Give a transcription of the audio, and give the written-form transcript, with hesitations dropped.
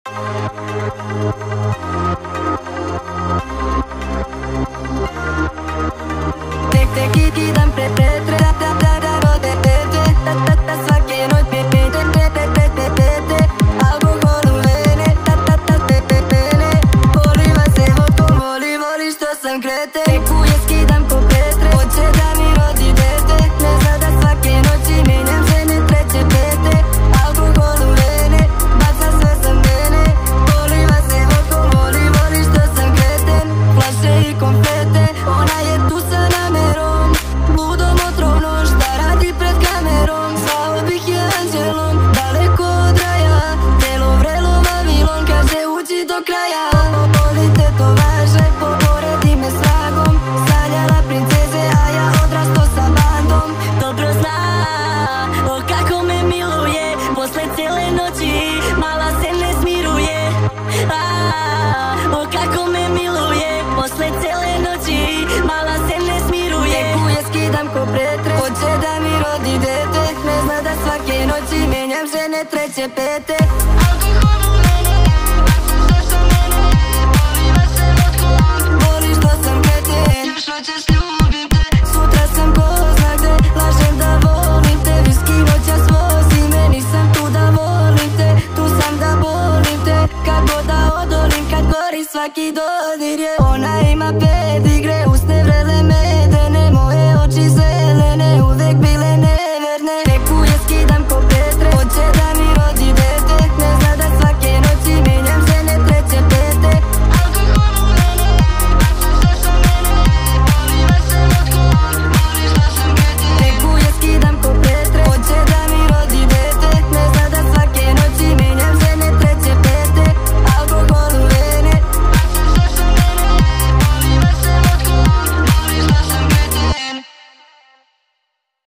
Te kidam pre svake noći alkohol u vene, poliva se vodkom, voli što sam krete. Tekuje skidam ko Petre, hoće da mi rodi dete. Ne zna da svake noći menjam žene, treće, pete. Alkohol u vene, baca sve sa mene, poliva se vodkom, voli što sam kreten. Flaše i konfete, ona je tu sa namerom, ludom otrovnom, šta radi pred kamerom. Zvao bih je anđelom, daleko od raja, telo vrelo Vavilon, kaže uđi do kraja. Volite to važe, poredi me s vragom, sanjala princeze, a ja odrasto sa bandom. Dobro zna, o kako me miluje, posle cele noći mala se ne smiruje. O kako me miluje, posle cele noći mala se ne smiruje. Tekuje skidam ko Petre, hoće da mi rodi dete. Ne zna da svake noći menjam žene, treće, pete. Alkohol u mene, baca sve sa mene, poliva se vodkom, Voli što sam kreten, još hoćeš ljubim te. sutra sam ko zna gde, lažem da volim te. Viski noćas vozi me, nisam tu da volim te, tu sam da volim te. Kako da odolim kad gori svaki dodir je. Ona ima